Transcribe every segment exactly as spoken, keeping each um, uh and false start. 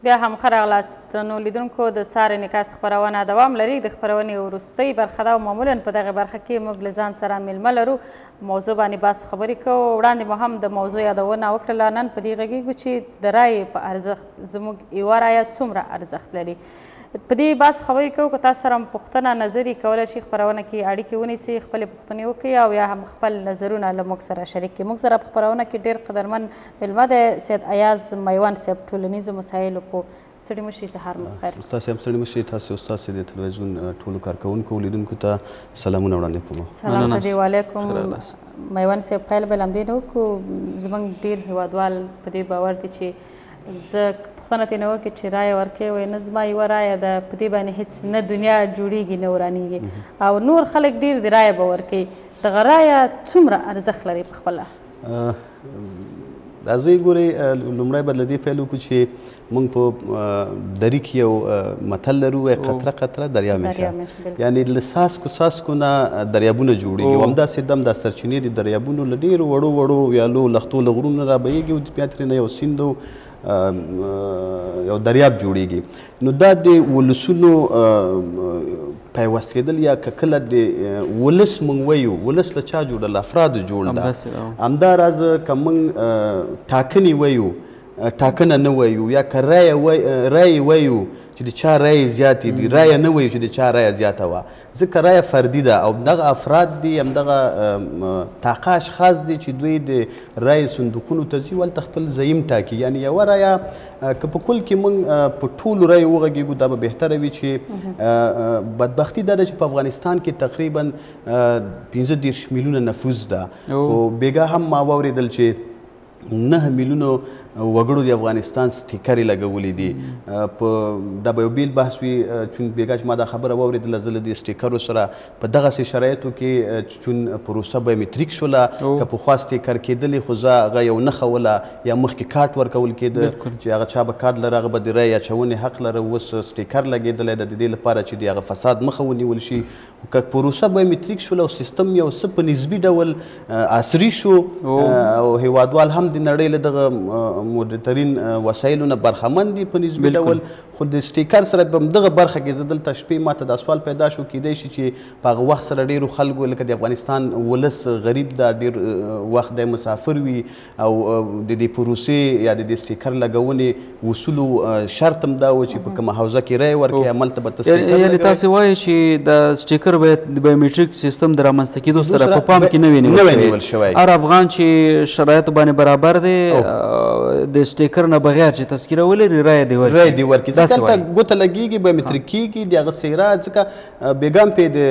بیا هم ښه راغلاست نو لیدونکو د سارې نکاس خپرونه دوام لري د خپرونې وروستۍ برخه ده او معمولا په دغه برخه کې موږ له ځان سره میلمه لرو موضوع باندې بحث خبرې کوو وړاندې مو هم د موضوع یادونه وکړله نن په دې غږیږو چې د رایې په ارزښت زموږ یوه رایه څومره ارزښت لري په دې بحث خبرې کوو که تاسو سره هم پوښتنه نظر یې کولی شي خپرونه کې اړیکې ونیسئ خپلې پوښتنې وکړئ او یا هم خپل نظرونه له موږ سره شریک کړئ موږ سره په خپرونه کې ډېر قدرمن میلمه دی سید ایاز میوند صاحب ټولنیزو مسایلو په ستړي مشي سهار مو بخیر استاد صاحب ستړي مشي تاسو استاد صاحب د تلویزیون ټولو کارکوونکو لیدونکو ته سلامونه وړاندې کوم سلام ته دی وعلیکم میوند صاحب پیل به له همدې نه وکړو زموږ ډېر هیوادوال په دې باور دي چې زه پوښتنه ترې نه وکړې چې رایه ورکوې وایي نه زما یوه رایه ده په دې باندې هېڅ نه دنیا جوړېږي نه ورانېږي او نور خلک ډېر د رایه به ورکوي دغه رایه څومره ارزښت لري په خپله راځئ ګورئ لومړی به له دې پیل وکړو چې موږ په دري کې یو متل لرو وایي قطره قطره دریا میشه یعنې له څاڅکو څاڅکو نه دریابونه جوړېږي او همداسې دم دا سرچینې د دریابونو له ډېرو وړو وړو ویالو لښتو له غرونو رابهیږي او بیا ترې نه یو سیند یو دریاب جوړیږي نو دا د ولسونو پیوست کېدل یا که کله د ولس موږ وایو ولس له چا جوړ له افرادو جوړ ده همداراز که موږ ټاکنې وایو ټاکنه نه وایو یا که رایې وایو چې د چا رایې زیاتې دي رایه نه وایو چې د چا رایه زیاته وه ځکه رایه فردي ده او دغه افراد دي همدغه تاقه اشخاص دي چې دوی د رایې صندوقونو ته ځي هلته خپل زعیم ټاکي یعنې یوه رایه که په کل کې موږ په ټولو رایو وغږېږو دا به بهتره وي چې بدبختي دا ده چې په افغانستان کې تقریبا پنځه دېرش میلیونه نفوس ده خو بېګا هم ما واورېدل چې نه میلیونو وګړو د افغانستان سټیکرې لګولې دي په دا به یو بیل بحث وي چون بېګا چې ما دا خبره واورېدله زه له دې سټیکرو سره په دغسې شرایطو کې چون پروسه بایومټریک شوله که پخوا سټیکر کېدلې خو زه هغه یو نښه وله یا مخکې کارت ورکول کېده چې هغه چا به کارت لره هغه به د رایې اچونې حق لره اوس سټیکر لګېدلی ده د دې لپاره چې د هغه فساد مخه ونیول شي که پروسه بایومټریک شوله او سیستم یو څه په نسبي ډول عصري شو او هیوادوال هم د نړۍ له دغه مدرترین وسایلو نه برخمن دي په نسبي ډول خو د سټیکر سره په همدغه برخه کې زه دلته شپې ماته دا سوال پیدا شو کیدای شي چې په هغه وخت سره ډېرو خلکو لکه د افغانستان ولس غریب ده ډېر وخت دی مسافر وي او د دې پروسې یا د دې سټیکر لګونې اصولو شرط هم دا و چې په کومه حوزه کې رایې ورکړې هملته به ته سټیکر یعنې تاسې وایئ چې د سټیکر باید د بایومټریک سیستم د رامنځته کېدو سره په پام کې نه وي نیول شوی هر افغان چې شرایطو باندې برابر دی د سټیکر نه بغیر چې تذکیره ولري رایه دې ورکړي رایه دې ورکړي ځکه هلته ګوته لګېږي بایومټریک کېږي د هغه څېره ځکه بېګا هم پې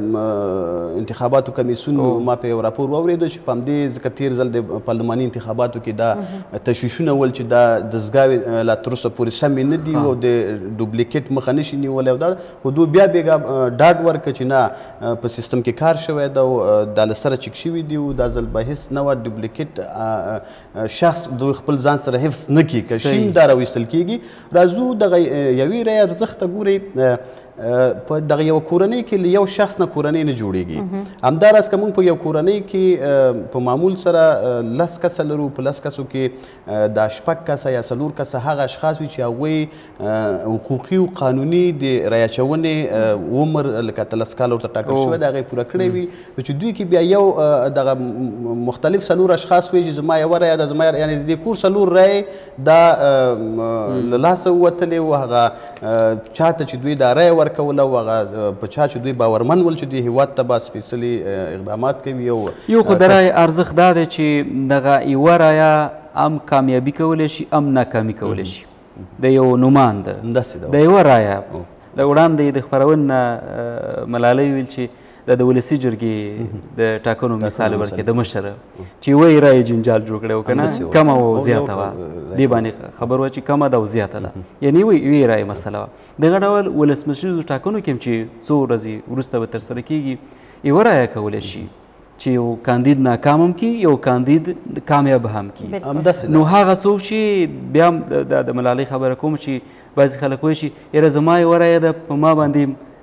د انتخاباتو کمیسیون ما په یو راپور واورېدو چې په همدې ځکه تېر ځل د پارلماني انتخاباتو کې دا تشویشونه ول چې دا دستګاوې لا تر اوسه پورې سمې نه دي او د ډوپلیکیټ مخه نه شي نیولی او دا خو دوی بیا بېګا ډاډ ورکړه چې نه په سیستم کې کار شوی ده او دا له سره چک شوي دي او دا ځل به هېڅ نه وه ډوپلیکیټ شخص دوی خپل ځان سره حفظ نه کړي که شین دا راویستل کېږي راځو دغه یوې رایې ارزښت ته ګورئ په دغه یوه کورنۍ کې له یو شخص نه کورنۍ نه جوړېږي همداراز که موږ په یو کورنۍ کې په معمول سره لس کسه لرو په لس کسو کې دا شپږ کسه یا څلور کسه هغه اشخاص وي چې هغوی حقوقي او قانوني د رایه اچونې عمر لکه اتلس کاله ورته ټاکل شوی د هغه یې پوره کړی وي نو چې دوی کې بیا یو دغه مختلف څلور اشخاص وي چې زما یوه رایه ده زما یعنې د دې کور څلور رایې دا له لاسه ووتلې وو هغه چاته چې دوی دا رایه ورکوله او هغه په چا چې دوی باورمن ول چې دې هېواد ته به سپېڅلي اقدامات کوي او یو خو د رایې ارزښت دا دی چې دغه یوه رایه هم کامیابي کولی شي هم ناکامي کولی شي د یو نوماند د یوه رایه له وړاندې د خپرونې نه ملالۍ ویل چې دا د ولسي جرګې د ټاکنو مثال ورکړي د مشر چې یوه یې رایې جنجال جوړ کړی و که نه کمه وه او زیاته وه دې باندې خبر وه چې کمه ده او زیاته ده یعنې یوې رایې مسله وه دغه ډول ولسمشریزو ټاکنو کې هم چې څو ورځې وروسته به ترسره کېږي یوه رایه کولی شي چې یو کاندید ناکام هم کړي یو کاندید کامیاب هم کړي نو هغه څوک چې بیا هم د ملالۍ خبره کوم چې بعضې خلک وایي چې یاره زما یوه رایه ده په ما باندې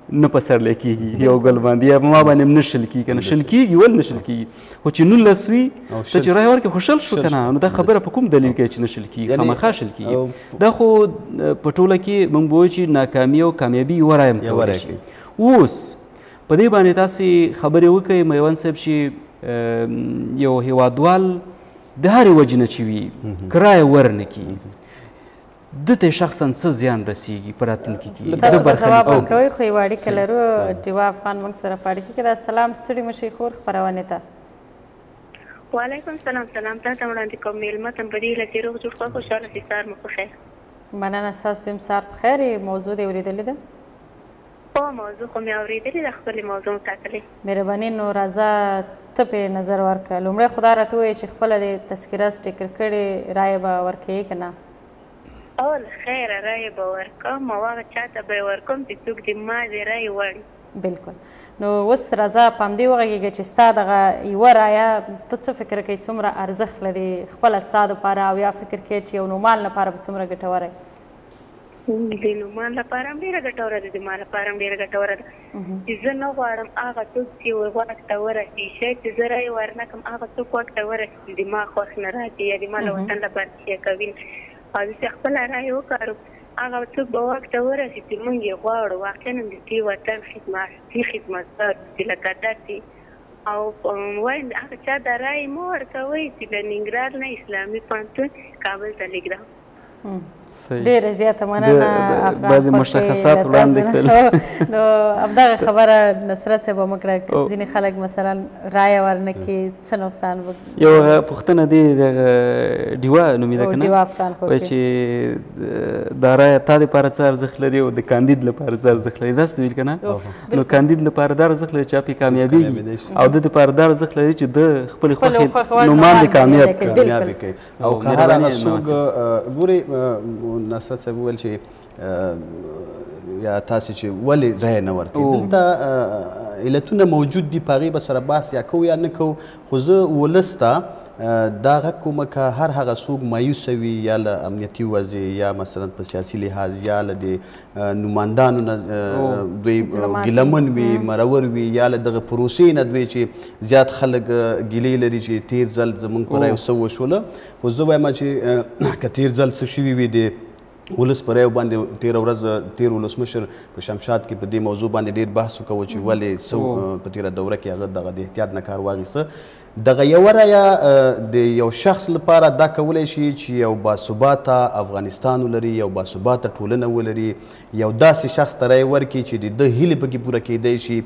نه په سرلی کېږي یو ګل باندې یا په ما باندې هم نه شل کېږي که نه شل کېږي ول نه شل کېږي خو چې نولس وي ته چې رایه ورکړې خو شل شو که نه نو دا خبره په کوم دلیل کوي چې نه شل کېږي خامخا شل کېږي دا خو په ټوله کې موږ به وایو چې ناکامي او کامیابي یوه رایه هم کولی شي اوس په دې باندې تاسې خبرې وکړئ میوند صاحب چې یو هیوادوال د هرې وجې نه چې وي که رایه ورنه کړي ده ته شخصا څه زیان رسیږي په راتلونکي کې تاسو به ځواب ورکوئ خو یوه اړیکه لرو ډیوا افغان موږ سره په اړیکه کې ده سلام ستړي مشئ خور خپرونې ته وعلیکم سلام سلام تا ته وړاندې کوم میلمه ته په دې هیله چې روغ جوړ خوښ خوشحاله شي سهار مو په خیر مننه ستاسو هم سهار په خیر موضوع دې اورېدلې ده هو موضوع خو مې اورېدلې ده خپلې موضوع ټاکلې مهرباني نو راځه ته پرې نظر ورکړه لومړی خو دا راته ووایې چې خپله دې تذکره سټیکر کړې رایه به ورکوې که نه اول خیره رایې به ورکوم او هغه چا ته به یې ورکوم چې څوک دې ما دې رایې وړي بلکل نو اوس راځه په همدې وغږېږه چې ستا دغه یوه رایه ته څه فکر کوې څومره ارزښت لري خپله ستا دپاره او یا فکر کوې چې یو نومال لپاره به څومره ګټوره وي د نومان لپاره هم ډېره ګټوره ده د ما لپاره هم ډېره ګټوره ده چې زه نه غواړم هغه څوک چې واک ته ورسي شاید چې زه رایې ورنه کړم هغه څوک واک ته ورسي چې د ما خوښ نه راځي یا د ما له وطن لپاره څه کوي او چې خپله رایه وکاروم هغه څوک به واک ته ورسي چې موږ یې غواړو واقعا د دې وطن خدمتي خدمتګار چې لکه داسې او وایم هغه چا د رایې مه ورکوئ چې د ننګرهار نه اسلامي پوهنتون کابل ته لېږدوم ډېره زیاته مننه افغان بعضې مشخصات وړاندې کړل نو همدغه خبره نصرت صاحب هم وکړه که ځینې خلک مثلا رایه ورنه کړي څه نقصان یو پوښتنه دی دغه ډیوا نومېده که نه ډیوا افغان وایي چې دا رایه تا دپاره څه ارزښت لري او د کاندید لپاره څه ارزښت لري داسې ویل که نه نو کاندید لپاره دا ارزښت لري چې پرې کامیابېږي او د دپاره دا ارزښت لري چې د خپلې خوښې نومان دې کامیاب کړي او که هر هغه څوک ګورې نصرت صاحب وویل چې یا تاسې چې ولې رایه نه ورکوي دلته علتونه موجود دي په هغې به سره بحث یا کوو یا نه کوو خو زه ولس ته دا غږ کومه که هر هغه څوک مایوسه وي یا له امنیتي وضع یا مثلا په سیاسي لحاظ یا له د نمایندانو نه دوی ګیلمن وي مرور وي یا له دغه پروسې نه دوی چې زیات خلک ګیلې لري چې تیر ځل زموږ په رایو څه وشوله خو زه وایم چې که تیر ځل څه شوي وي د ولس په رایو باندې تېره ورځ تېر ولسمشر په شمشاد کې په دې موضوع باندې ډېر بحث وکوه چې ولې څه په تېره دوره کې هغه دغه د احتیاط نه کار واخیسته دغه یوه رایه د یو شخص لپاره دا کولی شي چې یو باثباته افغانستان ولري یو باثباته ټولنه ولري یو داسې شخص ته رایه ورکړي چې د ده هیلې پکې پوره کیدی شي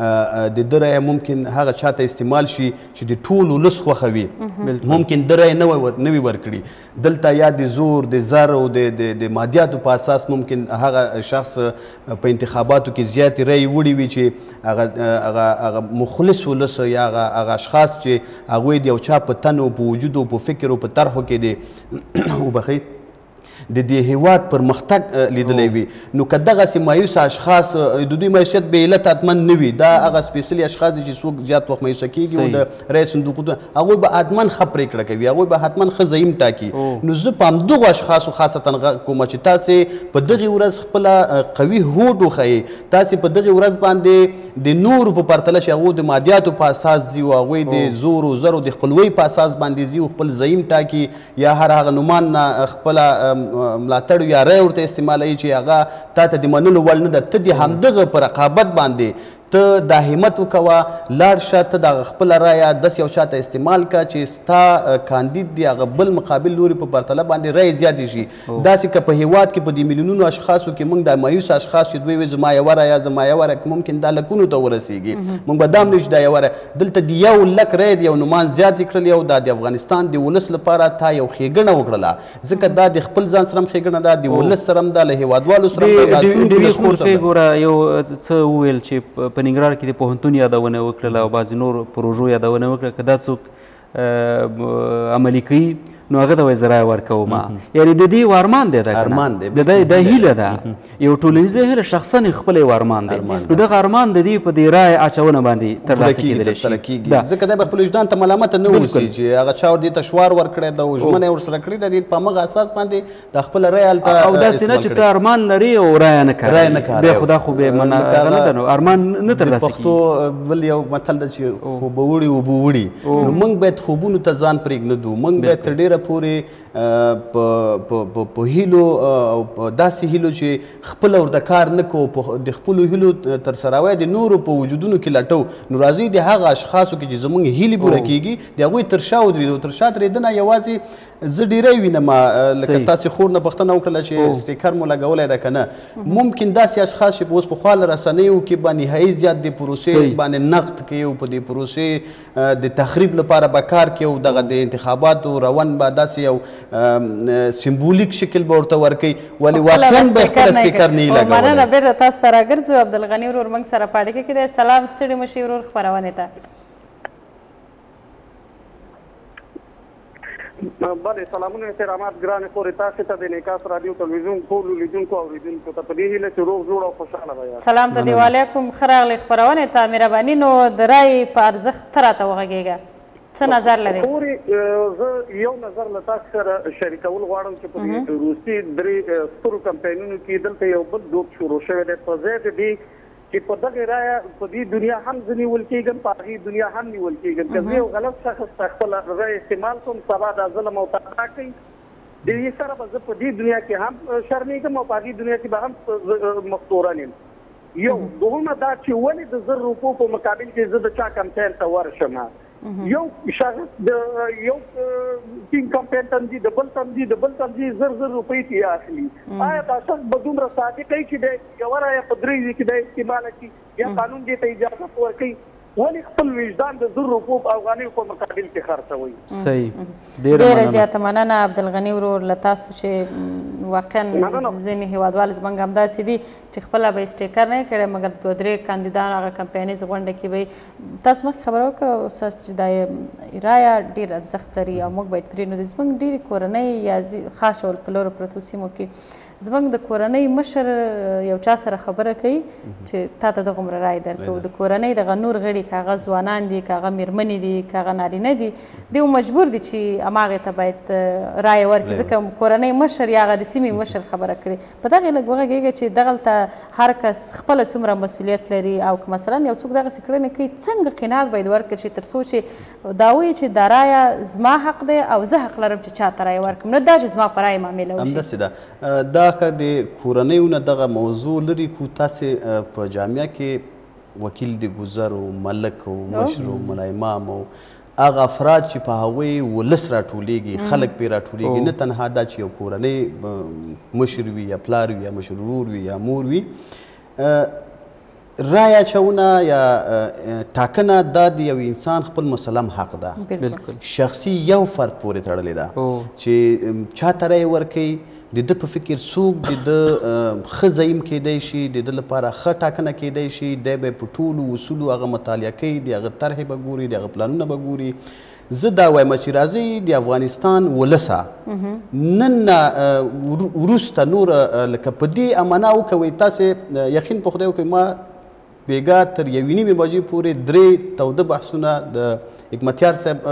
د ده رایه ممکن هغه چا ته استعمال شي چې د ټول ولس خوښوي ممکن ده رایه نه وي ورکړي دلته یا د زور د زر او د مادیاتو په اساس ممکن هغه شخص په انتخاباتو کې زیاتې رایې وړي وي چې هغه مخلص ولس یا هغه اشخاص چې هغوی د یو چا په تن او په وجود او په فکر او په طرحو کې د وبخئ د دې هیواد پرمختګ لیدلی وي نو که دغسې مایوسه اشخاص د دوی معیشت بې علت حتما نه وي دا هغه سپېڅلي اشخاص دي چې څوک زیات وخت مایوسه کېږي او د رایې صندوقونه هغوی به حتما ښه پرېکړه کوي هغوی به حتما ښه ضعیم ټاکي نو زه په همدغو اشخاصو خاصتا کومه چې تاسې په دغې ورځ خپله قوي هوډ وښیئ تاسې په دغې ورځ باندې د نورو په پرتله چې هغوی د مادیاتو په اساس ځي او هغوی د زور او زر او د خپلوۍ په اساس باندې ځي او خپل ضعیم ټاکي یا هر هغه نومان نه خپله ملاتړ یا رایه ورته استعمالوي چې هغه تا ته د منلو وړ نه ده ته د همدغه په رقابت باندې ته دا همت وکوه لاړ شه ته د خپله رایه داسې یو چا ته استعمال کړه چې ستا کاندید دی هغه بل مقابل لوري په پرتله باندې رایې زیاتې شي داسې که په هیواد کې په دې میلیونونو اشخاصو کې موږ دا مایوسه اشخاص چې دوی وایي زما یوه رایه زما یوه رایه ممکن دا لکونو ته ورسیږي موږ به دا هم نه چې دا یوه رایه دلته د یو لک رایې د یو نومان زیاتې کړلې او دا د افغانستان د ولس لپاره تا یو ښېګڼه وکړله ځکه دا د خپل ځان سره هم ښېګڼه ده د ولس سره هم ده له هیوادوالو سره یو څه وویل چې په ننګرهار کې د پوهنتون یادونه وکړله او بعضې نور پروژو یادونه وکړه که دا څوک عملي کوي نو هغه ته وایي زه رایه ورکوم یعنې د دې یو ارمان دی ده که نه دا هیله ده یو ټولنیزه هیله شخصا خپله یو ارمان دی نو دغه ارمان د دې په دې رایې اچونه باندې ترلاسه کېدلی شي ځکه دی به خپل وجدان ته ملامته نه اوسي چې هغه چا دې ته شوار ورکړی ده او ژمنه یې ورسره کړې ده په همغه اساس باندې د خپله رایه هلته او داسې نه چې ته ارمان لري او رایه نه کاروي بیا خو دا خو بې هغه نه ده نو ارمان نه ترلاسه کېږي پښتو بل یو متل ده چې خوبه وړي اوبه وړي نو موږ باید خوبونو ته ځان پرېږدو موږ باید تر ډېره پورې په هیلو او داسې هیلو چې خپله ورته کار نه کوو د خپلو هیلو ترسروی د نورو په وجودونو کې لټو نو راځئ د هغه اشخاصو کې چې زموږ هیلې پوره کېږي د هغوی تر شا ودرېدو تر شا درېدنه یوازې زه ډېری وینم لکه تاسې خور نه پوښتنه وکړله چې سټیکر مو لګولی ده که نه ممکن داسې اشخاص چې اوس پخوا له رسنیو کې به نهایي زیات د پروسې باندې نقد کوي او په دې پروسې د تخریب لپاره به کار کوي او دغه د انتخاباتو روان به داسې یو سمبولیک شکل به ورته ورکوي ولې واقعا به خپله سټیکر نه یې لګولی مننه بېرته تاسو ته راګرځو عبدالغني ورور موږ سره په اړیکه کې دی سلام ستړي مه شئ ورور خپرونې ته بله سلامونه احترامات ګرانې خورې تاسې ته د انعکاس راډیو تلویزیون ټولو لیدونکو اوریدونکو ته په دې هیله چې روغ جوړ او خوشحاله به یاست سلام ته دی وعلیکم ښه راغلئ خپرونې ته مهرباني نو د رایې په ارزښت ته راته وغږېږه څه نظر لرې خورې زه یو نظر له تاسو سره شریکول غواړم چې په دې روسي درې سترو کمپاینونو کې دلته یو بل دود شروع شوی دی په ځای د دې چې په دغې رایه په دې دنیا هم زه نیول کېږم په هغې دنیا هم نیول کېږم که زه یو غلط شخص ته خپله رایه استعمال کوم سبا دا ظلم او تقاعد کوي د دې سره به زه په دې دنیا کې هم شرمېږم او په هغې دنیا کې به هم مفتورن یم یو دوهمه دا چې ولې د زر روپو په مقابل کې زه د چا کمپاین ته ورشم یو شخص د یو ټیم کمپاین تنظیم د بل تنظیم د بل تنظیم زر زر روپۍ ترې اخلي آیا دا شخص به دومره صادق وي چې د یوه رایه په درې وي کې دا استعمال کړي یا قانون دې ته اجازه ورکوي ولې خپل وجدان د زر روپو په افغانیو په مقابل کې خرڅوئ صحیح ډېره زیاته مننه عبدالغني ورور له تاسو چې واقعا ځینې هیوادوال زموږ همداسې دي چې خپله به یې سټیکر نه یې کړی مګر دوه درې کاندیدان هغه کمپاینیز غونډه کې به یې تاسو مخکې خبره وکړه استاد چې دا رایه ډېر ارزښت لري او موږ باید پرې نو زموږ ډېرې کورنۍ یا خاص ډول په لرو پرتو سیمو کې زموږ د کورنۍ مشر یو چا سره خبره کوي چې تا ته دغومره رایې درکوو د کورنۍ دغه نور غړي که هغه ځوانان دي که هغه میرمنې دي که هغه نارینه دي دوی مجبور دي چې هماغې ته باید رایه ورکړي ځکه کورنۍ مشر یا هغه د سیمې مشر خبره کړي په دغې لږ وغږېږه چې دغلته هر کس خپله څومره مسؤلیت لري او که مثلا یو څوک دغسې کړنې کوي څنګه قناعت باید ورکړي چې تر څو چې دا وایي چې دا رایه زما حق دی او زه حق لرم چې چا ته رایه ورکړم نه دا چې زما په رایه معامله وشي همداسې ده دا که د کورنیو نه دغه موضوع لري کو تاسې په جامعه کې وکیل د ګذر او ملک او مشر او ملا امام او هغه افراد چې په هغوی ولس راټولیږي خلک پرې راټولیږي نه تنها دا چې یو کورنۍ مشر وي یا پلار وي یا مشر ورور وي یا مور وي رایه اچونه یا ټاکنه دا د یو انسان خپل مسلم حق ده شخصي یو فرد پورې تړلې ده چې چا ته رایه ورکوي د ده په فکر څوک د ده ښه ځایم کیدی شي د ده لپاره ښه ټاکنه کیدی شي دی به یې په ټولو اصولو هغه مطالعه کوي د هغه طرحې به ګوري د هغه پلانونه به ګوري زه دا وایم چې راځئ د افغانستان ولسه نن وروسته نور لکه په دې امنا وکوئ تاسې یقین په خدای وکوئ ما بېګا تر یوې نیمې بجې پورې درې توده بحثونه د حکمتیار صاحب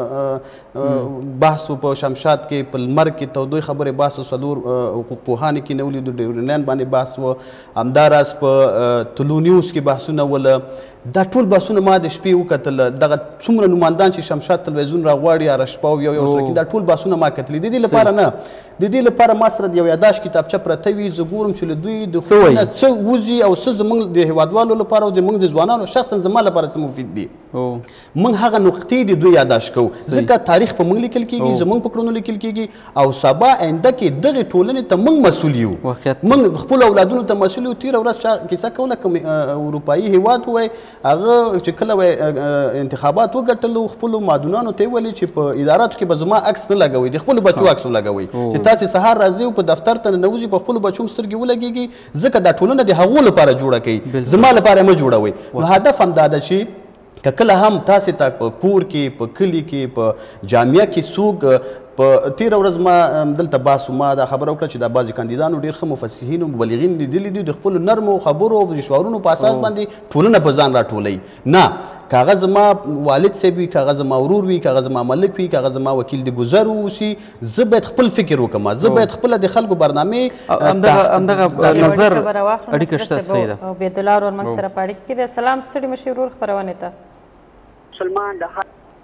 بحث په شمشاد کې په لمر کې تودوی خبرې بحث و څلور حقوق پوهانو کې نه ولیدو ډیورینلینډ باندې بحث و همداراز په طلوع نیوز کې بحثونه وله دا ټول بحثونه ما د شپې وکتل دغه څومره نمایندان چې شمشاد تلویزیون راغواړي هره شپه او یو یو سره دا ټول بحثونه ما کتلي د دې لپاره نه د دې لپاره ما سره د یو یاداشت کتابچه پرته وي زه ګورم چې له دوی د خپلونه څه وځي او څه زموږ د هیوادوالو لپاره او زموږ د ځوانانو شخصا زما لپاره څه مفید دي موږ هغه نقطې د دوی یاداشت کوو ځکه تاریخ په موږ لیکل کېږي زموږ په کړنو لیکل کېږي او سبا آینده کې دغې ټولنې ته موږ مسؤل یو موږ خپلو اولادونو ته مسؤل یو تېره ورځ کیسه کوله کوم اروپایي هیواد ووایي هغه چې کله وایي انتخابات وګټلو خپلو مادونانو ته یې ویلې چې په اداراتو کې به زما عکس نه لګوئ د خپلو بچو عکس ولګوئ چې تاسې سهار راځئ او په دفتر ته ننوځئ په خپلو بچو سترګې ولګېږي ځکه دا ټولنه د هغو لپاره جوړه کوي زما لپاره مه جوړوئ نو هدف همدا ده چې که کله هم تاسې ته په کور کې په کلي کې په جامعه کې څوک په تېره ورځ ما دلته بحث ما دا خبره وکړه چې دا بعضې کاندیدانو ډېر ښه مفسحین او مبلغین لیدلي دي د خپلو نرمو خبرو او شعارونو په اساس باندې ټولنه په ځان راټولوي. نه، کاغه زما والد صاحب وي، کاغه زما ورور وي، کاغه زما ملک وي، کاغه زما وکیل د ګذر اوسي، زه باید خپل فکر وکړم، زه باید خپله د خلکو برنامې همدغه نظر اړیکه شته. سیده عبیدالله ورور موږ سره په اړیکه کې دی. سلام ستړي مشي ورور خپرونې ته. مسلمان د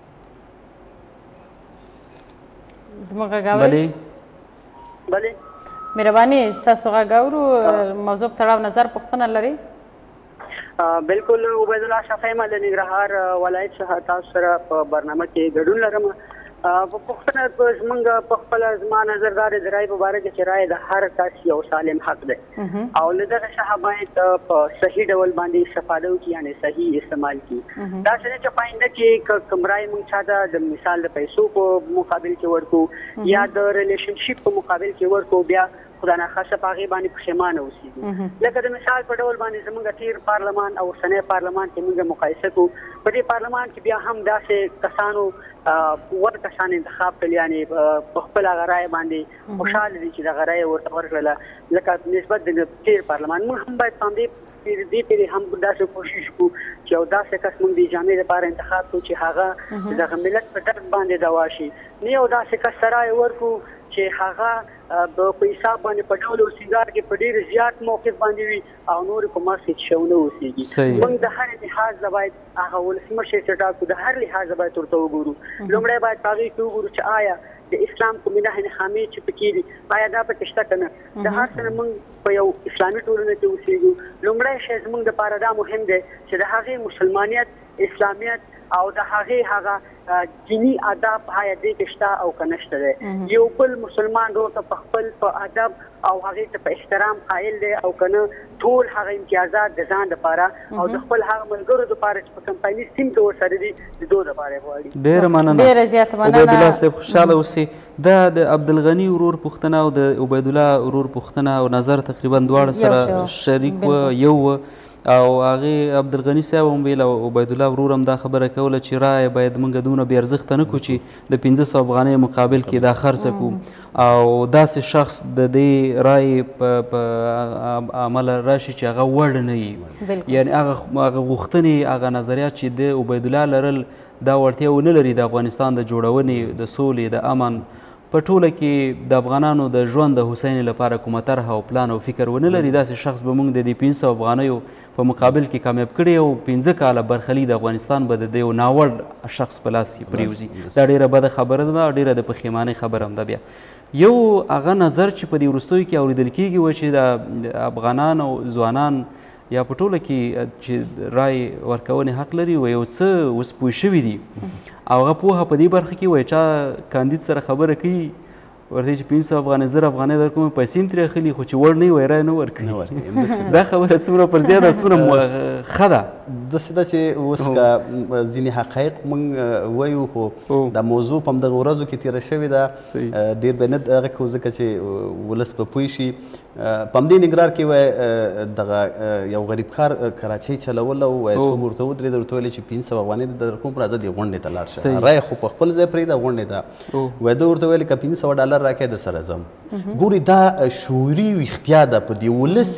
زموږ غږ اورئ؟ بلې مهرباني ستاسو غږ اورو. موضوع په تړاو نظر پوښتنه لرئ؟ بالکل عبیدالله شفیع ما د ننګرهار ولایت څخه تاسو سره په برنامه کې ګډون لرم. په پوښتنه زموږ په خپله زما نظر دا دی د رایې په باره کې چې رایې د هر کس یو سالم حق دی او له دغه څخه باید په صحیح ډول باندې استفاده وکړي، یعنې صحیح استعمال کړي. دا څه دی چې په آینده کې کوم رایې موږ چاته د مثال د پیسو په مقابل کې ورکړو یا د ریلیشنشپ په مقابل کې ورکړو، بیا خدا ناخواسته په هغې باندې پښیمانه اوسېږو. لکه د مثال په ډول باندې زموږ تېر پارلمان او اوسنی پارلمان کې موږ مقایسه کړو. په دې پارلمان کې بیا هم داسې کسانو ور کسان انتخاب کړل، یعنې په خپل هغه رایې باندې خوشحاله دي چې دغه رایې ورته ورکړله لکه نسبت د تېر پارلمان. موږ هم باید په همدې دې پېرې هم داسې کوشش کړو چې یو داسې کس موږ د جامع لپاره انتخاب کړو چې هغه دغه ملت په درد باندې دوا شي، نه یو داسې کس ته رایې ورکړو چې هغه په حساب باندې په ډول او سینګار کې په ډېر زیات موقف باندې وي او نورې په ماسک هېڅ شی ونه اوسېږي. موږ د هر لحاظ نه باید هغه ولسمشر چې ټاکو د هر لحاظ باید ورته وګورو. لومړی باید په هغې کې وګورو چې آیا د اسلام کومې نښې خامې چې پکې دي آیا دا پکې شته که نه. د هر څه نه موږ په یو اسلامي ټولنه کې اوسېږو. لومړی شی زموږ دپاره دا مهم دی چې د هغې مسلمانیت، اسلامیت او د هغې هغه دینی آداب آیا دې کې شته او که نشته دی. یو بل مسلمان ورور ته په خپل په ادب او هغې ته په احترام قایل دی او که نه ټول هغه امتیازات د ځان دپاره او د خپل هغه ملګرو دپاره چې په کمپایني سیم کې ورسره دي د دو دپاره یې غواړي. ډېره مننه. ډېره زیاته مننه. عبیدالله صاحب خوشحاله اوسئ. دا د عبدالغني ورور پوښتنه او د عبیدالله ورور پوښتنه او نظر تقریبا دواړه سره شریک وه، یو وه او هغې عبدالغني صاحب هم ویل او عبیدالله ورور هم دا خبره کوله چې رایه باید موږ دومره بې ارزښته نه کړو چې د پنځه سوه افغانۍ مقابل کې دا خرڅه کړو او داسې شخص د دې رایې په عمله راشي چې هغه وړ نه وي، یعنې هغه غوښتنې هغه نظریات چې د عبیدالله لرل دا وړتیا ونه لري د افغانستان د جوړونې، د سولې، د امن په ټوله کې د افغانانو د ژوند د هوساینې لپاره کومه طرحه او پلان او فکر ونه لري. داسې شخص به موږ د دې پنځه سوه افغانیو په مقابل کې کامیاب کړي او پنځه کاله برخلیک د افغانستان به د یو ناوړ شخص په لاس کې پرېوځي. دا ډېره بده خبره ده، ډېره د پښیمانۍ خبره هم ده. بیا یو هغه نظر چې په دې وروستیو کې اورېدل کېږي و چې د افغانان او ځوانان یا په ټوله کې چې رای ورکونې حق لري و یو څه اوس پوه شوي دي او هغه پوهه په دې برخه کې وایي چا کاندید سره خبره کوي ورته چې پنځه سوه افغانۍ زر افغانۍ درکوم پیسې هم ترې اخلي خو چې وړ نه وي رایه نه ورکوي. دا خبره څومره پر زیاته څومره ښه ده. داسې ده چې اوس که ځینې حقایق موږ وایو خو دا موضوع په همدغه ورځو کې تېره شوې ده، ډېر به نه هغه کوو ځکه چې ولس به پوه شي. په همدې ننګرهار کې وایي دغه یو غریب کار کراچۍ چلوله وایي څوک ورته ودرېد ورته ویل چې پنځه سوه افغانۍ در کوم راځه دې غونډې ته لاړ شه، رایه خو په خپل ځای پرېږده غونډې ته. وایي ده ورته ویل که پنځه سوه ډالر راکړې در سره ځم. ګورې دا شعوري ویښتیا ده په دې ولس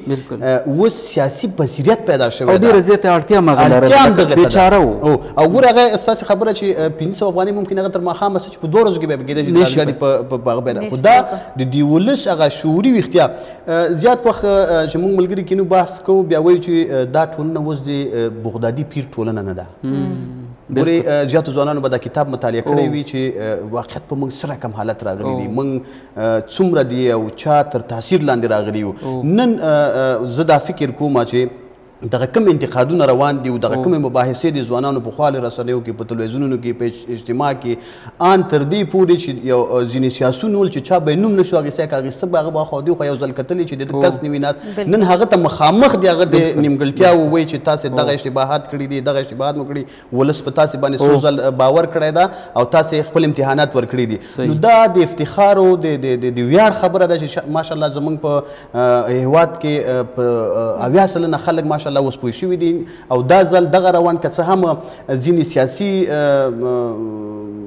کې اوس سیاسي بصیرت پیدا شوی ده او ډېره زیاته اړتیا هم هغه لرله، بېچاره و. او ګوره هغه ستاسې خبره چې پنځه سوه افغانۍ ممکن هغه تر ماښامه څه چې په دوه ورځو کې به کېدای شي د ګاډي په هغه بیه، خو دا د دې ولس هغه شعوري ویښتیا. زیات وخت چې موږ ملګري کینو بحث کوو بیا وایو چې دا ټولنه اوس د بغدادي پیر ټولنه نه ده. ګورې زیاتو ځوانانو به دا کتاب مطالعه کړی وي چې واقعیت په موږ څه رقم حالت راغلی دی، موږ څومره دی او چا تر تاثیر لاندې راغلي یو. نن زه دا فکر کوم چې دغه کوم انتقادونه روان دي او دغه کومې مباحثې د ځوانانو په خواله رسنیو کې په تلویزیونونو کې په اجتماع کې ان تر دې پورې چې یو ځینې سیاسون ول چې چا به نوم نشو اخیستی که اخیسته به هغه به خو خو یو ځل کتلی چې د کس نه وي ناست، نن هغه ته مخامخ دی هغه د نیمګړتیاو وایي چې تاسې دغه اشتباهات کړي دي، دغه اشتباهات مو کړي، ولس په تاسې باندې څو ځل باور کړی ده او تاسې خپل امتحانات ورکړي دي. نو دا د افتخار او د ویاړ خبره ده چې ماشاءالله زموږ په هېواد کې په اویا سلنه خلک ماشاءالله اوس پوه شوي دي او دا ځل دغه روان که څه هم ځینې سیاسي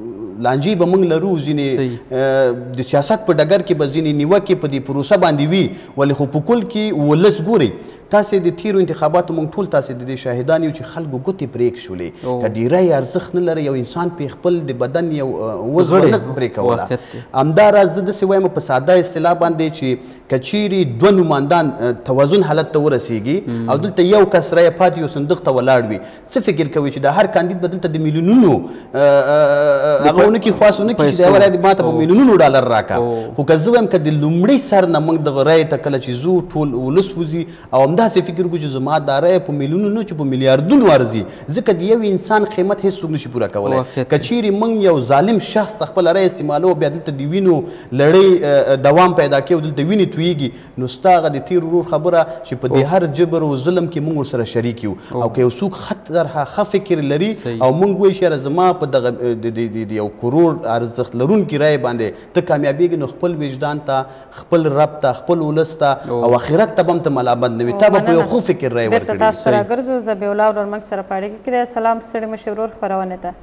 لانجې به موږ لرو، ځینې د سیاست په ډګر کې به ځینې نیوکې په دې پروسه باندې وي، ولې خو په کل کې ولس ګوري. تاسې د تیرو انتخاباتو موږ ټول تاسې د دې شاهدان یو چې خلکو ګوتې پرې کښولې، که د رایې ارزښت نه لري یو انسان پې خپل د بدن یو وزن ونه پرې کوله. همداراز زه داسې وایم په ساده اصطلاح باندې چې که چیرې دوه نمایندان توازن حالت ته ورسیږي او دلته یو کس رایه پاتې یو صندوق ته ولاړ وي، څه فکر کوي چې د هر کاندید به دلته د میلیونونو هغه ونه کړي، خواست ونه کړي چې د یوه رایه ما ته په میلیونونو ډالر راکړه. خو که زه وایم که د لومړي سر نه موږ دغه رایې ته کله چې ځو ټول ولس وځي او همداسې فکر کوو چې زما دا رایه په میلیونونو چې په میلیاردونو ارځي، ځکه د یو انسان قیمت هېڅ څوک نشي پوره کولی. که چیرې موږ یو ظالم شخص ته خپله رایه استعمالوو بیا دلته د وینو لړۍ دوام پیدا کوي او دلته وینې تویږي، نو ستا هغه د تېر ورور خبره چې په دې هر جبر او ظلم کې موږ ورسره شریک یو. او که یو څوک ښه طرحه ښه فکر لري او موږ وایي چې یاره زما په دغه د یو کروړ ارزښت لرونکي رایې باندې ته کامیابېږي، نو خپل وجدان ته، خپل رب ته، خپل ولس ته او آخرت ته به هم ته ملامت نه وي، تا به په یو ښه فکر رایې ورکړي. بیرته تاسو سره ګرځو، زه بېولا ورور موږ سره په اړیکه کې دی. سلام ستړي مشي ورور خپرونې ته.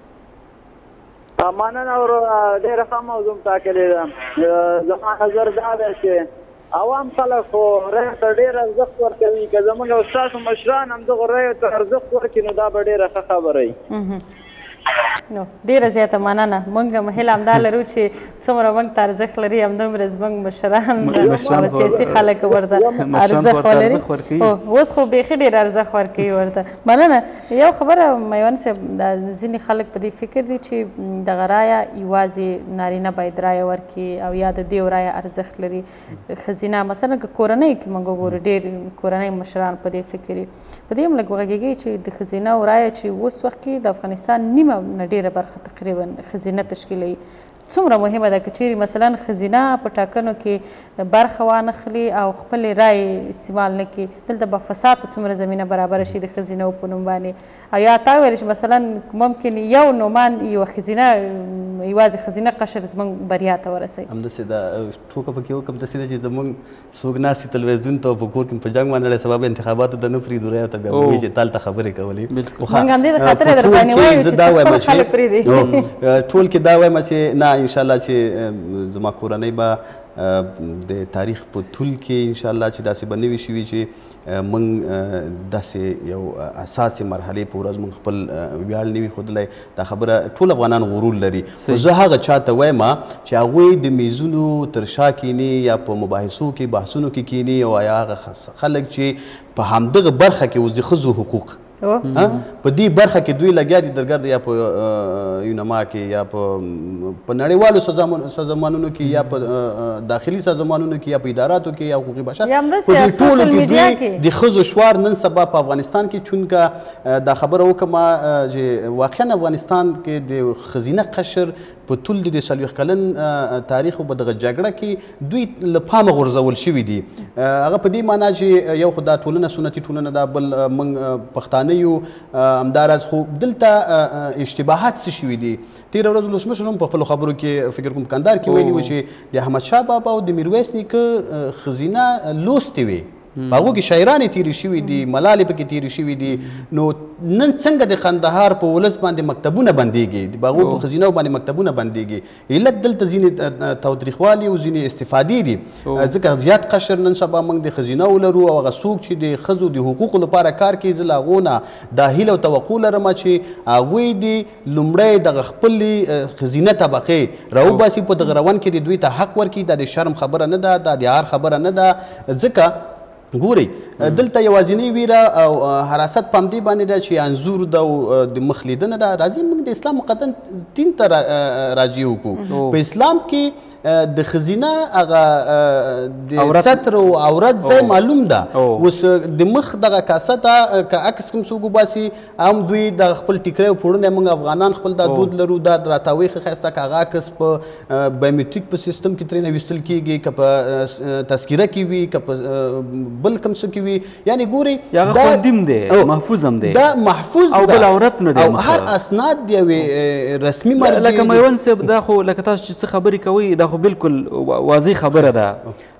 مننه ورور، ډېره ښه موضوع ټاکلې ده. زما نظر دا دی چې عوام خلک خو رایې ته ډېر ارزښت ورکوي، که زموږ او ستاسو مشران همدغو رایو ته ارزښت ورکړي نو دا به ډېره ښه خبره وي. نو ډېره زیاته مننه. موږ هم هیله همدا لرو چې څومره موږ ته ارزښت لري همدومره زموږ مشران او سیاسي خلک ورته ارزښت ولري. اوس خو بیخي ډېر ارزښت ورکوي ورته. مننه. یو خبره میوند صاحب، ځینې خلک په دې فکر دي چې دغه رایه یوازې نارینه باید رایه ورکړي او یا د دې رایه ارزښت لري. ښځینه مثلا که کورنۍ کې موږ وګورو ډېر کورنۍ مشران په دې فکر دي. په دې هم لږ وغږېږي چې د ښځینه رایه چې اوس وخت کې د افغانستان نیمه نه ډېره برخه تقریبا ښځینه تشکیلوي، څومره مهمه ده که چیرې مثلا ښځینه په ټاکنو کې برخه وانخلي او خپلې رایې استعمال نه کړي، دلته به فساد ته څومره زمینه برابره شي د ښځینو په نوم باندې. او یا تا ویل چې مثلا ممکن یو نومان یوه ښځینه یوازې ښځینه قشر زموږ بریا ته ورسوي. همداسې ده ټوکه پکې وکړم، داسې ده چې زموږ څوک ناست دي تلویزیون ته او په کور کې په جنګ باندې سبب انتخاباتو ته نه پرېږدو رایو ته، بیا به وایي چې تالته خبرې کولې. موږ همدې د خاطره در باندې وایو چې خپل خلک پرېږدي. ټول کې دا وایم چې نه انشاءالله چې زما کورنۍ به د تاریخ په طول کې انشاءالله چې داسې به نه وي شوي چې موږ داسې یو اساسي مرحلې په ورځ موږ خپل ویاړ نه وي ښودلی. دا خبره ټول افغانان غرور لري، خو زه هغه چا ته وایم چې هغوی د میزونو تر شا کیني یا په مباحثو کې بحثونو کې کیني او یا هغه خلک چې په همدغه برخه کې اوس د ښځو حقوق په دې برخه کې دوی لګیا دي درګرد یا په یونما کې یا په نړیوالو سازمانونو کې یا په داخلي سازمانونو کې یا په اداراتو کې یا حقوقي بشر په دې ټولو کې دوی د ښځو شوار نن سبا په افغانستان کې چونکه دا خبره وکړم چې واقعا افغانستان کې د ښځینه قشر په ټول د څلوېښت کلن تاریخ په دغه جګړه کې دوی له پامه غورځول شوي دي. هغه په دې معنا چې یو خو دا ټولنه سنتي ټولنه ده، بل موږ پښتانه یو، همداراز خو دلته اشتباهات څه شوي دي. تېره ورځ ولسمشر هم په خپلو خبرو کې فکر کوم کندهار کې ویلي وو چې د احمدشاه بابا او د میرویس نیکه ښځینه لوستې وې، په هغو کې شاعرانې تېرې شوي دي، ملالې پکې تېرې شوي دي. نو نن څنګه د قندهار په ولس باندې مکتبونه بندېږي، په هغو په ښځینو باندې مکتبونه بندېږي؟ علت دلته ځینې تاوتریخوالي او ځینې استفادې دي، ځکه زیات قشر نن سبا موږ د ښځینو لرو او هغه څوک چې د ښځو د حقوقو لپاره کار کوي، زه له هغو نه دا هیله او توقع لرم چې هغوی د لومړی دغه خپلې ښځینه طبقې راوباسي، په دغه روان کې د دوی ته حق ورکړي. دا د شرم خبره نه ده، دا د عار خبره نه ده، ځکه ګورئ دلته یوازینۍ ویره او حراست په همدې باندې ده چې انځور ده او د مخ لیدنه ده. راځئ موږ د اسلام مقدس دین ته راجع وکړو. په اسلام کې د ښځینه هغه د ستر او عورت ځای معلوم ده. اوس د مخ دغه کاسه ته که عکس کوم څوک وباسي، هم دوی د خپل ټیکری او پوړنی موږ افغانان خپل دا دود لرو، دا راتاوی ښه ښایسته که هغه عکس په بایومیټریک په سیستم کې ترېنه ویستل کېږي، که په تذکیره کې وي، که په بل کوم څه کې وي، یعنې ګورئ هغه خوندیم دی، محفوظ هم دی، دا محفوظ او بل عورت نه دی، او هر اسناد د یوې رسمي مرجع لکه میوند صاحب دا خو لکه تاسو چې څه خبرې کوئ دا خو بالکل واضح خبره ده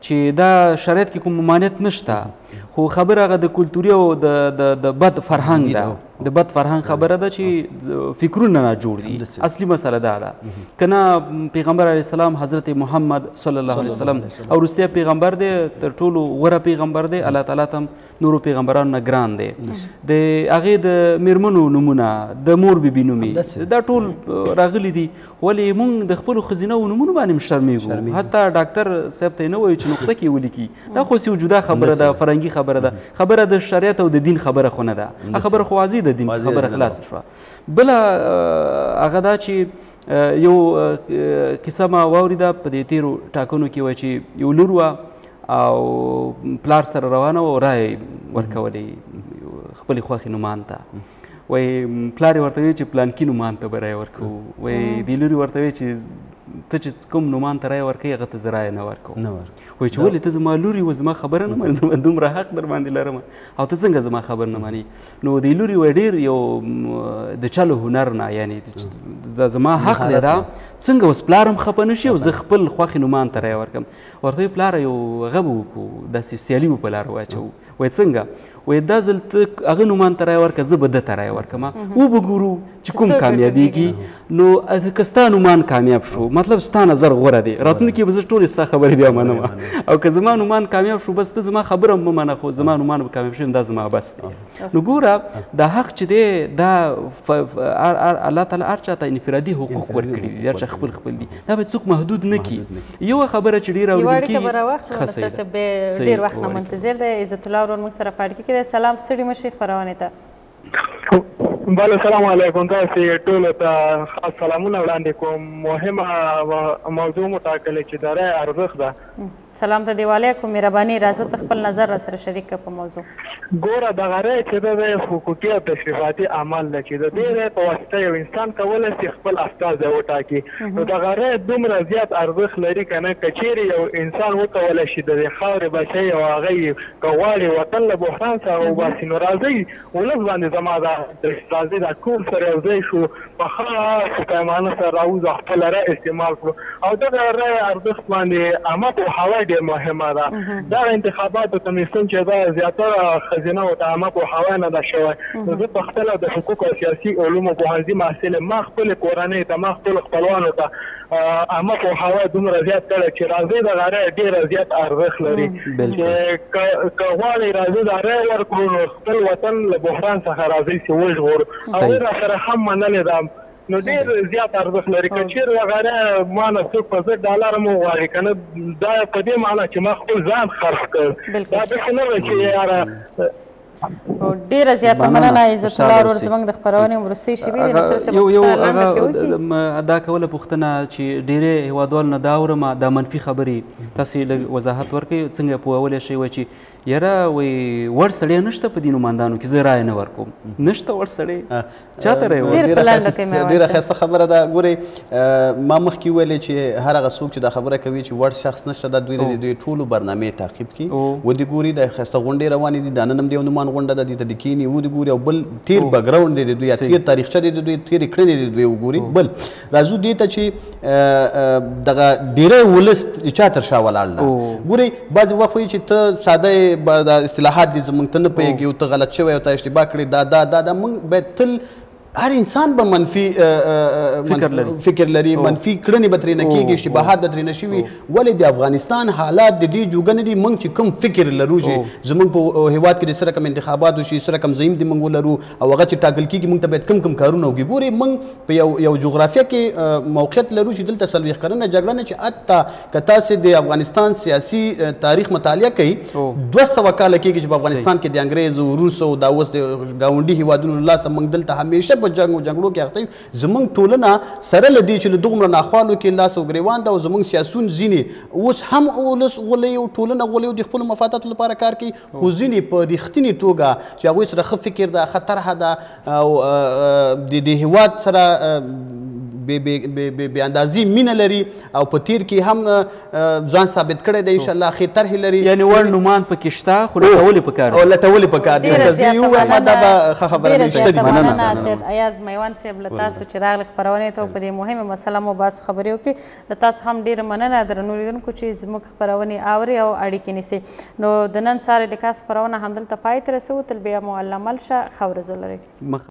چې دا شرایط کې کوم ممانعت نشته خو خبره هغه د کلتوري او د بد فرهنګ ده د بد فرهنګ خبره ده چې فکرونه نه جوړ دي اصلي مسله دا ده که نه پیغمبر علیه السلام حضرت محمد صلی الله علیه وسلم او وروستی پیغمبر دی تر ټولو غوره پیغمبر دی الله تعالی ته نورو پیغمبرانو نه ګران دی د هغې د میرمنو نومونه د مور بیبي نومې دا ټول راغلي دي ولې موږ د خپلو ښځینهو نومونو باندې هم شرمېږو حتی ډاکټر صاحب ته یې نه وایو چې نسخه کې ولیکي دا خو یو جدا خبره ده فرهنګي خبره ده خبره د شریعت او د دین خبره خو نه ده خبره خو واضح د دین خبره خلاص شوه بله هغه دا چې یو کیسه ما واورېده په دې تېرو ټاکنو کې وه چې یو لور وه او پلار سره روانه وه او رایه ورکولی خپلې خوښې نومان ته وایي پلار یې ورته وایي چې پلانکي نومان ته به رایه ورکوو وایي دې لورې ورته وایي چې ته چې کوم نومان ته رایه ورکوې هغه ته زه رایه نه ورکوم وایي چې ولې ته زما لورې و زما خبره نه منې دومره حق در باندې لرم او ته څنګه زما خبر نه منې نو دې لورې وایي ډېر یو د چلو هنر نه یعنې دا زما حق دی دا څنګه اوس پلار هم خفه نه شي او زه خپل خوښې نومان ته رایه ورکړم ورته وایي پلاره یو هغه به وکړو داسې سیالي به په لاره واچوو وایي څنګه وایي دا ځل ته هغه نومان ته رایه ورکړه زه به ده ته رایه ورکړم وبه ګورو چې کوم کامیابېږي نو که ستا نومان کامیاب شو مطلب ستا نظر غوره دی راتلونکي به زه ټولې ستا خبرې بیا منم او که زما نومان کامیاب شو بس ته زما خبره هم مه منه خو زما نومان به کامیاب شي دا زما بس دی نو ګوره دا حق چې دی دا الله تعالی هر چا ته انفرادي حقوق ورکړي دي هر چا خپل خپل دي دا باید څوک محدود نه کړي یوه خبره چې ډېره اورېدل کېږي ښه صحیح ده ډېر وخت نه منتظر دی عزت الله ورور موږ سره په اړیکه کې دی سلام ستړي مه شئ خپرونې ته بله سلام علیکم تاسې ټولو ته خاص سلامونه وړاندې کوم مهمه موضوع مو ټاکلې چې د رایې ارزښت ده سلام ته دی وعلیکم مهرباني راځه ته خپل نظر را سره شریک کړه په موضوع ګوره دغه رایې چې ده د حقوقي او تشریفاتي عمل ده چې د دې رایې په واسطه یو انسان کولی شي خپل استازی وټاکي نو دغه رایې دومره زیات ارزښت لري که نه که چیرې یو انسان وکولی شي د دې خاورې بچی او هغه یې که غواړي وطن له بحران څخه وباسي نو راځئ ولس باندې زما دا راځي دا ټول سره یو ځای شو په ښه پیمانه سره راوځو خپله رایه استعمال کړو او دغه رایې ارزښت باندې عامه پوهاوی ډېر مهمه ده دغه انتخاباتو کمیسیون چې دا زیاتره ښځینهو ته عامه پوهاوی نه ده شوی نو زه پخپله د حقوق او سیاسي علومو پوهنځي محصل ما خپلې کورنۍ ته ما خپلو خپلوانو ته عامه پوهاوی دومره زیات کړی چې راځئ دغه رایه ډېره زیات ارزښت لري چې که غواړئ راځئ دا رایه ورکړو نو خپل وطن له بحران څخه راځئ چې وژغورو او زه راسره هم منلې ده نو ډېر زیات ارزښت لري که چېرې هغه رایه ما نه څوک په زر ډالر م وغواړي که نه دا په دې معنا چې ما خپل ځان خرڅ کړ دا داسې نه ده چې یاره ډیره زیاته مننه عزت الله ورور زموږ د خپرونې وروستۍ شېبې یو یو هغه دا کوله پوښتنه چې ډېرې هېوادوالو نه دا اورم دا منفي خبرې تاسې لږ وضاحت ورکړئ څنګه پوهولی شئ وایي چې یاره وایي وړ سړی نشته په دې نوماندانو کې زه رایه نه ورکوم نشته وړ سړی چاته رایه ورکوم ډېره ښایسته خبره ده ګورئ ما مخکې ویلې چې هر هغه څوک چې دا خبره کوي چې وړ شخص نشته دا دوی د دوی ټولو برنامې تعقیب کړي ودې ګوري دا ښایسته غونډې روانې دي دا نن هم د یو نومان غونډه ده دې ته د کینې ودې ګوري او بل تېر بیکګراونډ دی د دوی یا تېر تاریخچه دی د دوی تېرې کړنې دی د دوی وګوري بل راځو دې ته چې دغه ډېری ولس چا تر شا ولاړ ده ګورئ بعضې وخت وایي چې ته ساده دا اصطلاحات دي زموږ ته نه پوهېږي او ته غلط شوی او تا اشتباه کړې دا دا دا دا موږ باید تل هر انسان به منفي فکر لري منفي کړنې به ترې نه کېږي اشتباهات به ترې نه شوي ولې د افغانستان حالات د دې جوګه نه دي موږ چې کوم فکر لرو چې زموږ په هېواد کې د څه رقم انتخابات وشي څه رقم زعیم دې موږ ولرو او هغه چې ټاکل کېږي موږ ته باید کوم کوم کارونه وکړي ګورئ موږ په یو یو جغرافیه کې موقعیت لرو چې دلته څلوېښت کلنه جګړه نه چې حتی که تاسې د افغانستان سیاسي تاریخ مطالعه کوئ دوه سوه کاله کېږي چې په افغانستان کې د انګریز او روس او دا اوس د ګاونډي هېوادونو له لاسه موږ دلته همیشه په جنګ جنګړو کې اخته یو زموږ ټولنه سره له دې چې له دومره ناخوالو کې لاس او ګریوان ده او زموږ سیاسون ځینې اوس هم ولس غولی او ټولنه غولی او د خپلو مفاداتو لپاره کار کوي خو ځینې په رښتینې توګه چې هغوی سره ښه فکر ده ښه طرحه ده او د دې هېواد سره بې اندازې مینه لري او په تیر کې هم ځان ثابت کړی دی انشاءالله ښې طرحې لري یعنې وړ نومان پکې شته خو لټول یې پکار او لټول یې پکار دي که زه یې ووایم دا به ښه خبره ده شته دي مننه سید ایاز میوند صاحب له تاسو چې راغلې خپرونې ته په دې مهمه مسله مو باسو خبرې وکړې له تاسو هم ډېره مننه درنو لیدونکو چې زموږ خپرونې اوري او اړیکې نیسي نو د نن سهار لیکاس خپرونه همدلته پای ته رسوو تل بیا مو الله مل شه ښه ورځ ولرئ